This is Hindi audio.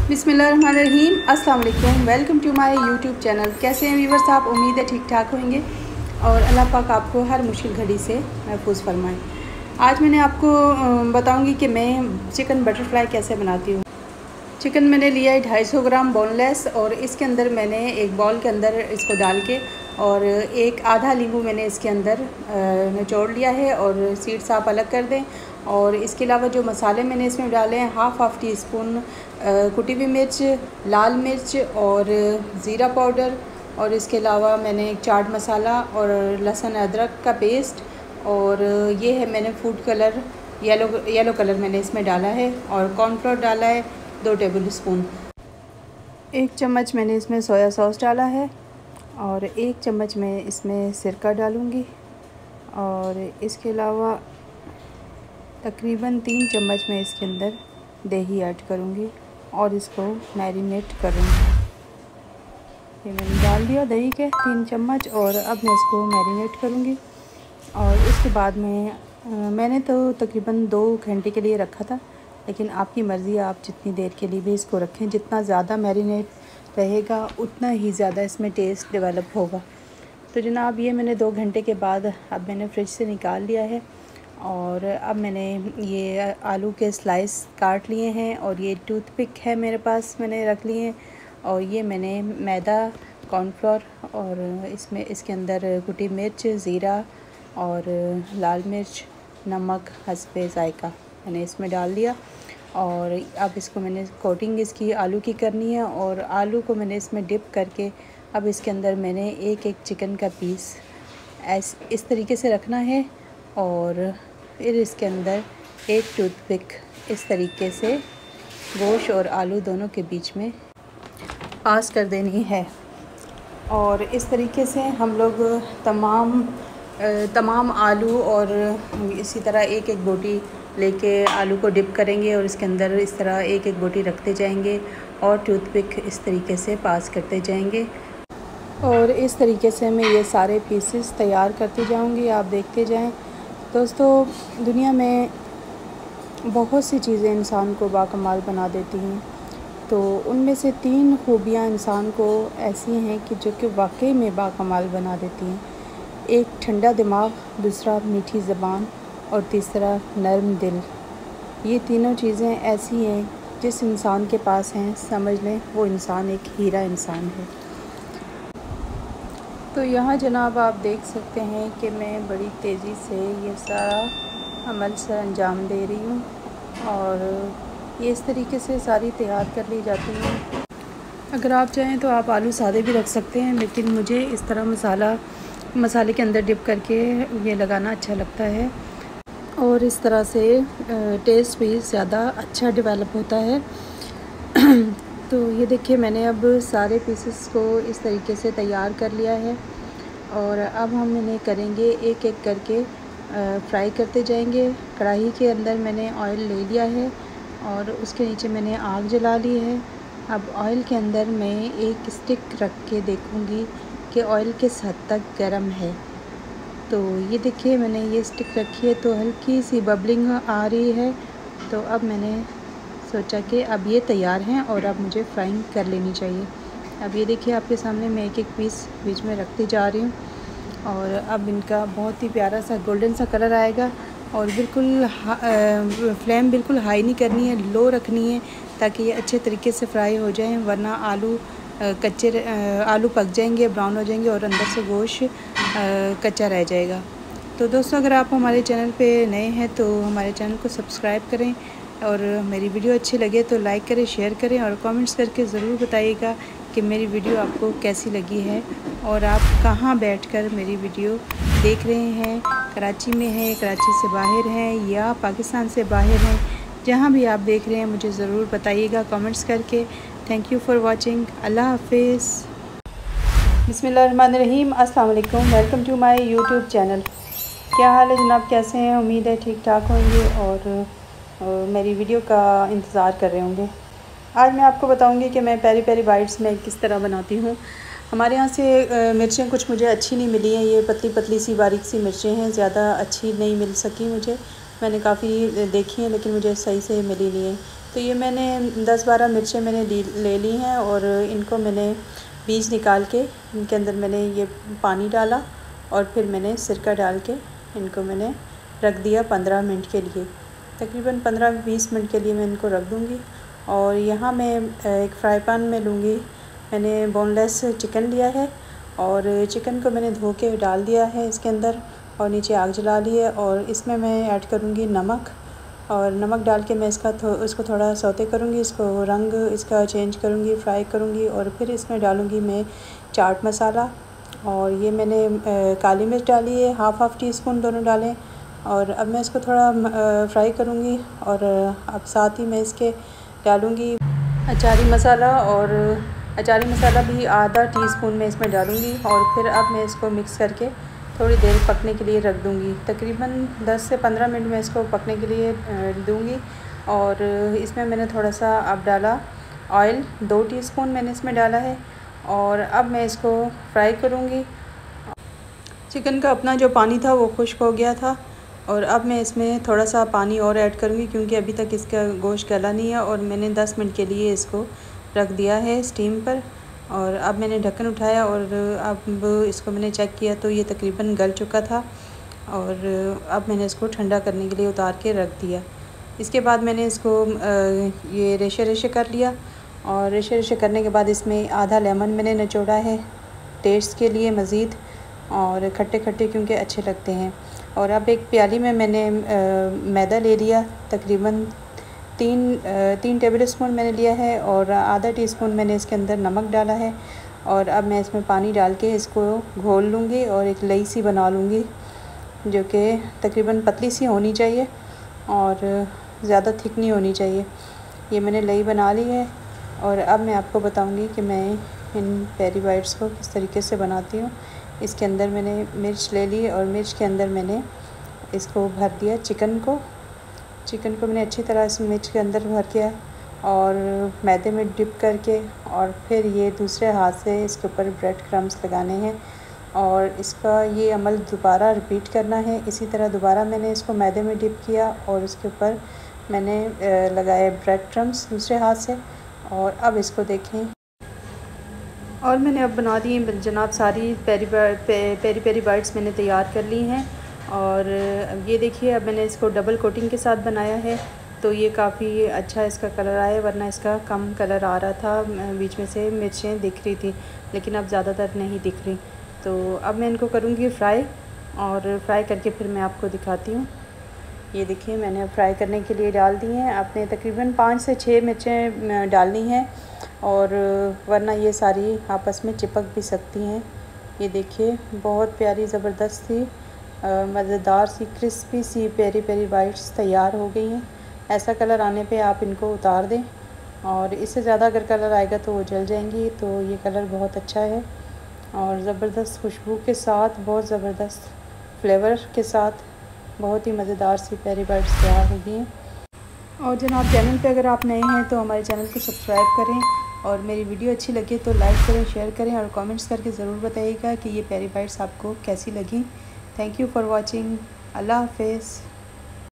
बिस्मिल्लाहिर्रहमानिर्रहीम। अस्सलाम वालेकुम। Welcome to my YouTube channel. कैसे हैं व्यूवर्स आप? उम्मीद है ठीक ठाक होंगे और अल्लाह पाक आपको हर मुश्किल घड़ी से महफूज फरमाए। आज मैंने आपको बताऊंगी कि मैं चिकन बटरफ्लाई कैसे बनाती हूँ। चिकन मैंने लिया है 250 ग्राम बोनलेस, और इसके अंदर मैंने एक बाउल के अंदर इसको डाल के और एक आधा नींबू मैंने इसके अंदर निचोड़ लिया है और सीड्स आप अलग कर दें। और इसके अलावा जो मसाले मैंने इसमें डाले हैं, हाफ़ टी स्पून कुटी हुई मिर्च, लाल मिर्च और ज़ीरा पाउडर, और इसके अलावा मैंने एक चाट मसाला और लहसुन अदरक का पेस्ट, और ये है मैंने फूड कलर येलो कलर मैंने इसमें डाला है, और कॉर्नफ्लोर डाला है 2 टेबल स्पून। 1 चम्मच मैंने इसमें सोया सॉस डाला है, और 1 चम्मच मैं इसमें सिरका डालूँगी, और इसके अलावा तकरीबन 3 चम्मच मैं इसके अंदर दही ऐड करूँगी और इसको मैरिनेट करूँगी। ये मैंने डाल दिया दही के 3 चम्मच, और अब मैं इसको मैरिनेट करूँगी। और इसके बाद मैंने तो तकरीबन 2 घंटे के लिए रखा था, लेकिन आपकी मर्ज़ी है आप जितनी देर के लिए भी इसको रखें। जितना ज़्यादा मैरिनेट रहेगा उतना ही ज़्यादा इसमें टेस्ट डेवलप होगा। तो जनाब ये मैंने 2 घंटे के बाद अब मैंने फ्रिज से निकाल लिया है, और अब मैंने ये आलू के स्लाइस काट लिए हैं, और ये टूथपिक है मेरे पास मैंने रख लिए हैं, और ये मैंने मैदा, कॉर्नफ्लोर और इसके अंदर कुटी मिर्च, ज़ीरा और लाल मिर्च, नमक हस्बे ज़ायका मैंने इसमें डाल दिया। और अब इसको मैंने कोटिंग इसकी आलू की करनी है, और आलू को मैंने इसमें डिप करके अब इसके अंदर मैंने एक चिकन का पीस इस तरीके से रखना है, और फिर इसके अंदर एक टूथपिक इस तरीके से गोश्त और आलू दोनों के बीच में पास कर देनी है। और इस तरीके से हम लोग तमाम आलू और इसी तरह एक बोटी लेके आलू को डिप करेंगे, और इसके अंदर इस तरह एक बोटी रखते जाएंगे और टूथपिक इस तरीके से पास करते जाएंगे, और इस तरीके से मैं ये सारे पीसेस तैयार करती जाऊंगी। आप देखते जाएं। दोस्तों, दुनिया में बहुत सी चीज़ें इंसान को बाकमाल बना देती हैं, तो उनमें से 3 खूबियाँ इंसान को ऐसी हैं कि जो कि वाकई में बाकमाल बना देती हैं। एक ठंडा दिमाग, दूसरा मीठी ज़बान और तीसरा नरम दिल। ये तीनों चीज़ें ऐसी हैं जिस इंसान के पास हैं, समझ लें वो इंसान एक हीरा इंसान है। तो यहाँ जनाब आप देख सकते हैं कि मैं बड़ी तेज़ी से ये सारा अमल सर अंजाम दे रही हूँ, और ये इस तरीके से सारी तैयार कर ली जाती है। अगर आप चाहें तो आप आलू सादे भी रख सकते हैं, लेकिन मुझे इस तरह मसाले के अंदर डिप करके ये लगाना अच्छा लगता है, और इस तरह से टेस्ट भी ज़्यादा अच्छा डेवलप होता है। तो ये देखिए मैंने अब सारे पीसेस को इस तरीके से तैयार कर लिया है, और अब हम इन्हें करेंगे एक करके फ्राई करते जाएंगे। कढ़ाई के अंदर मैंने ऑयल ले लिया है, और उसके नीचे मैंने आग जला ली है। अब ऑयल के अंदर मैं एक स्टिक रख के देखूँगी कि ऑयल किस हद तक गर्म है। तो ये देखिए मैंने ये स्टिक रखी है, तो हल्की सी बबलिंग आ रही है। तो अब मैंने सोचा कि अब ये तैयार हैं और अब मुझे फ्राइंग कर लेनी चाहिए। अब ये देखिए आपके सामने मैं एक पीस बीच में रखती जा रही हूँ, और अब इनका बहुत ही प्यारा सा गोल्डन सा कलर आएगा, और बिल्कुल फ्लेम बिल्कुल हाई नहीं करनी है, लो रखनी है, ताकि ये अच्छे तरीके से फ्राई हो जाएं, वरना आलू पक जाएंगे, ब्राउन हो जाएंगे और अंदर से गोश्त कच्चा रह जाएगा। तो दोस्तों, अगर आप हमारे चैनल पे नए हैं तो हमारे चैनल को सब्सक्राइब करें, और मेरी वीडियो अच्छी लगे तो लाइक करें, शेयर करें, और कमेंट्स करके ज़रूर बताइएगा कि मेरी वीडियो आपको कैसी लगी है, और आप कहाँ बैठकर मेरी वीडियो देख रहे हैं। कराची में हैं, कराची से बाहर हैं, या पाकिस्तान से बाहर हैं, जहाँ भी आप देख रहे हैं मुझे ज़रूर बताइएगा कमेंट्स करके। Thank you for watching. Allah हाफिज़। बिस्मिल्लाहिर्रहमानिर्रहीम। अस्सलाम वालेकुम। Welcome to my YouTube channel. क्या हाल है जनाब? कैसे हैं? उम्मीद है ठीक ठाक होंगे और मेरी वीडियो का इंतज़ार कर रहे होंगे। आज मैं आपको बताऊंगी कि मैं पेरी पेरी बाइट्स में किस तरह बनाती हूँ। हमारे यहाँ से मिर्चें कुछ मुझे अच्छी नहीं मिली हैं, ये पतली पतली सी बारीक सी मिर्चें हैं, ज़्यादा अच्छी नहीं मिल सकी मुझे। मैंने काफ़ी देखी हैं लेकिन मुझे सही से मिली नहीं है, तो ये मैंने 10-12 मिर्चें मैंने ले ली हैं और इनको मैंने बीज निकाल के इनके अंदर मैंने ये पानी डाला और फिर मैंने सिरका डाल के इनको मैंने रख दिया 15 मिनट के लिए। तकरीबन 15-20 मिनट के लिए मैं इनको रख दूँगी। और यहाँ मैं एक फ्राई पैन में लूँगी। मैंने बोनलेस चिकन लिया है और चिकन को मैंने धो के डाल दिया है इसके अंदर और नीचे आग जला ली है। और इसमें मैं ऐड करूँगी नमक, और नमक डाल के मैं इसको थोड़ा सौते करूँगी, इसको रंग इसका चेंज करूँगी, फ्राई करूँगी। और फिर इसमें डालूँगी मैं चाट मसाला, और ये मैंने काली मिर्च डाली है, हाफ़ टी-स्पून दोनों डालें। और अब मैं इसको थोड़ा फ्राई करूँगी और अब साथ ही मैं इसके डालूँगी अचारी मसाला, और अचारी मसाला भी आधा टी-स्पून मैं इसमें डालूँगी। और फिर अब मैं इसको मिक्स करके थोड़ी देर पकने के लिए रख दूँगी। तकरीबन 10 से 15 मिनट में इसको पकने के लिए दूँगी। और इसमें मैंने थोड़ा सा अब डाला ऑयल, 2 टीस्पून मैंने इसमें डाला है। और अब मैं इसको फ्राई करूँगी। चिकन का अपना जो पानी था वो खुश्क हो गया था, और अब मैं इसमें थोड़ा सा पानी और ऐड करूँगी क्योंकि अभी तक इसका गोश्त गला नहीं है। और मैंने 10 मिनट के लिए इसको रख दिया है स्टीम पर। और अब मैंने ढक्कन उठाया और अब इसको मैंने चेक किया तो ये तकरीबन गल चुका था। और अब मैंने इसको ठंडा करने के लिए उतार के रख दिया। इसके बाद मैंने इसको ये रेशे कर लिया, और रेशे करने के बाद इसमें आधा लेमन मैंने निचोड़ा है टेस्ट के लिए मज़ीद, और खट्टे खट्टे क्योंकि अच्छे लगते हैं। और अब एक प्याली में मैंने मैदा ले लिया, तकरीबन 3 टेबल स्पून मैंने लिया है, और आधा टीस्पून मैंने इसके अंदर नमक डाला है। और अब मैं इसमें पानी डाल के इसको घोल लूँगी और एक लई सी बना लूँगी जो कि तकरीबन पतली सी होनी चाहिए और ज़्यादा थिक नहीं होनी चाहिए। ये मैंने लई बना ली है। और अब मैं आपको बताऊँगी कि मैं इन पेरी बाइट्स को किस तरीके से बनाती हूँ। इसके अंदर मैंने मिर्च ले ली और मिर्च के अंदर मैंने इसको भर दिया चिकन को मैंने अच्छी तरह से मिर्च के अंदर भर किया और मैदे में डिप करके, और फिर ये दूसरे हाथ से इसके ऊपर ब्रेड क्रम्स लगाने हैं और इसका ये अमल दोबारा रिपीट करना है। इसी तरह दोबारा मैंने इसको मैदे में डिप किया और उसके ऊपर मैंने लगाए ब्रेड क्रम्स दूसरे हाथ से। और अब इसको देखें, और मैंने अब बना दी जनाब सारी पेरी बाइट्स मैंने तैयार कर ली हैं। और ये देखिए अब मैंने इसको डबल कोटिंग के साथ बनाया है तो ये काफ़ी अच्छा इसका कलर आया, वरना इसका कम कलर आ रहा था, बीच में से मिर्चें दिख रही थी लेकिन अब ज़्यादातर नहीं दिख रही। तो अब मैं इनको करूँगी फ्राई, और फ्राई करके फिर मैं आपको दिखाती हूँ। ये देखिए मैंने फ्राई करने के लिए डाल दी हैं। आपने तकरीबन 5 से 6 मिर्चें डालनी हैं, और वरना ये सारी आपस में चिपक भी सकती हैं। ये देखिए बहुत प्यारी ज़बरदस्त सी मज़ेदार सी क्रिस्पी सी पेरी बाइट्स तैयार हो गई हैं। ऐसा कलर आने पे आप इनको उतार दें, और इससे ज़्यादा अगर कलर आएगा तो वो जल जाएंगी। तो ये कलर बहुत अच्छा है और ज़बरदस्त खुशबू के साथ, बहुत ज़बरदस्त फ्लेवर के साथ बहुत ही मज़ेदार सी पेरी बाइट्स तैयार हो गई हैं। और जनाब चैनल पे अगर आप नए हैं तो हमारे चैनल को सब्सक्राइब करें, और मेरी वीडियो अच्छी लगे तो लाइक करें, शेयर करें और कमेंट्स करके ज़रूर बताइएगा कि ये पेरी बाइट्स आपको कैसी लगी। Thank you for watching. Allah हाफ़िज़।